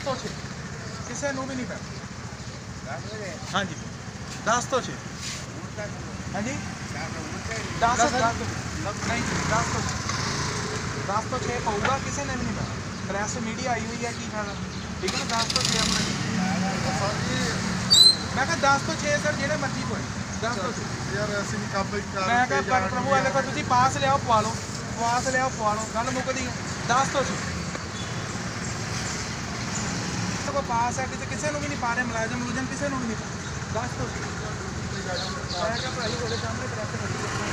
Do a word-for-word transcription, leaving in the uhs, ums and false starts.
ਤੋਂ ਛੇ ਕਿਸੇ ਨੂੰ ਵੀ ਨਹੀਂ ਪੈਣਾ। ਹਾਂਜੀ ਦਸ ਤੋਂ ਛੇ। ਹਾਂਜੀ ਦਸ ਦਸ ਨਹੀਂ ਦਸ ਤੋਂ ਦਸ ਤੋਂ ਛੇ ਪਊਗਾ, ਕਿਸੇ ਨੇ ਵੀ ਨਹੀਂ ਪੈਣਾ। ਪ੍ਰੈਸ ਮੀਡੀਆ ਆਈ ਹੋਈ ਹੈ, ਕੀ ਫਾਇਦਾ? ਠੀਕ ਹੈ ਨਾ, ਦਸ ਤੋਂ ਛੇ ਆਪਣੇ ਮੈਂ ਕਿਹਾ ਦਸ ਤੋਂ ਛੇ ਸਰ ਜਿਹੜੇ ਮਰਜ਼ੀ ਕੋਈ ਦਸ ਤੋਂ ਛੇ ਯਾਰ ਅਸੀਂ ਨਹੀਂ ਕੰਮ ਕਰ ਮੈਂ ਕਿਹਾ ਪਰ ਪ੍ਰਭੂ ਵਾਲੇ ਕੋਲ ਤੁਸੀਂ ਪਾਸ ਲਿਆਓ ਪਵਾ ਲਓ, ਪਾਸ ਲਿਆਓ ਪਵਾ ਲਓ, ਗੱਲ ਮੁੱਕਦੀ ਹੈ। ਦਸ ਤੋਂ ਛੇ ਕੋਈ ਪਾਸ ਹੈ ਕਿਤੇ, ਕਿਸੇ ਨੂੰ ਵੀ ਨਹੀਂ ਪਾ ਰਹੇ, ਮੁਲਾਜ਼ਮ ਮੁਲਾਜ਼ਮ ਕਿਸੇ ਨੂੰ ਵੀ ਨਹੀਂ ਪਾ। ਦਸ ਤੋਂ ਛੇ ਮੈਂ ਕਿਹਾ ਭਾਈ ਉਹਦੇ ਸਾਹਮਣੇ ਪ੍ਰੈਸ